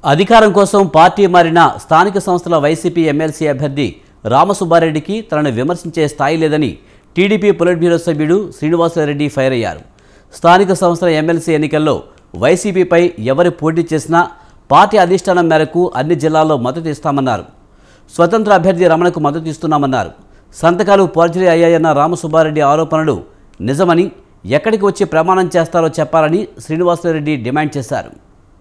అధికారం కోసం పార్టీ మారిన స్థానిక సంస్థల వైసీపీ ఎమ్మెల్సీ అభ్యర్థి రామసుబ్బారెడ్డికి తనను విమర్శించే స్థాయి లేదని టీడీపీ పొలిట్ బ్యూరో సభ్యుడు శ్రీనివాసరెడ్డి ఫైర్ అయ్యారు. స్థానిక సంస్థల ఎమ్మెల్సీ ఎన్నికల్లో వైసీపీపై ఎవరు పోటీ చేసినా పార్టీ అధిష్టానం మేరకు అన్ని జిల్లాల్లో మద్దతు ఇస్తామన్నారు. స్వతంత్ర అభ్యర్థి రమణకు మద్దతు ఇస్తున్నామన్నారు. సంతకాలు ఫోర్జరీ అయ్యాయన్న రామసుబ్బారెడ్డి ఆరోపణలు నిజమని, ఎక్కడికి వచ్చి ప్రమాణం చేస్తారో చెప్పాలని శ్రీనివాసరెడ్డి డిమాండ్ చేశారు.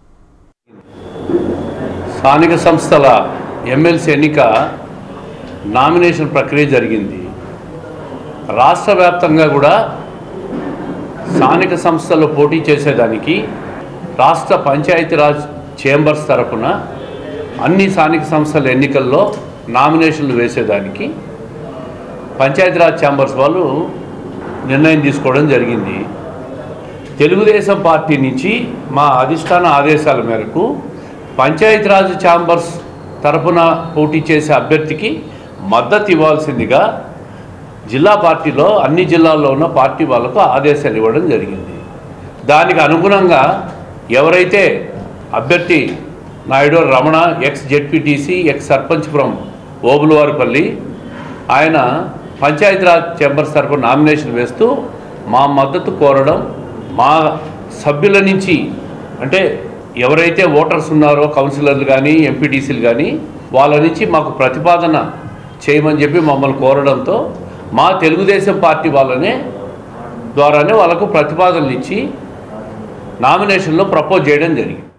స్థానిక సంస్థల ఎమ్మెల్సీ ఎన్నిక నామినేషన్ ప్రక్రియ జరిగింది. రాష్ట్ర వ్యాప్తంగా కూడా స్థానిక సంస్థల్లో పోటీ చేసేదానికి రాష్ట్ర పంచాయతీరాజ్ చేంబర్స్ తరఫున అన్ని స్థానిక సంస్థల ఎన్నికల్లో నామినేషన్లు వేసేదానికి పంచాయతీరాజ్ చేంబర్స్ వాళ్ళు నిర్ణయం తీసుకోవడం జరిగింది. తెలుగుదేశం పార్టీ నుంచి మా అధిష్టాన ఆదేశాల మేరకు పంచాయతీరాజ్ ఛాంబర్స్ తరఫున పోటీ చేసే అభ్యర్థికి మద్దతు ఇవ్వాల్సిందిగా జిల్లా పార్టీలో అన్ని జిల్లాల్లో ఉన్న పార్టీ వాళ్ళకు ఆదేశాలు ఇవ్వడం జరిగింది. దానికి అనుగుణంగా ఎవరైతే అభ్యర్థి Naidu Ramana ex ZPTC ex sarpanch from Obulavaripalli ఆయన పంచాయతీరాజ్ ఛాంబర్స్ తరఫున నామినేషన్ వేస్తూ మా మద్దతు కోరడం, మా సభ్యుల నుంచి అంటే ఎవరైతే ఓటర్స్ ఉన్నారో కౌన్సిలర్లు కానీ ఎంపీటీసీలు కానీ వాళ్ళ నుంచి మాకు ప్రతిపాదన చేయమని చెప్పి మమ్మల్ని కోరడంతో మా తెలుగుదేశం పార్టీ ద్వారానే వాళ్ళకు ప్రతిపాదనలు ఇచ్చి నామినేషన్లో ప్రపోజ్ చేయడం జరిగింది.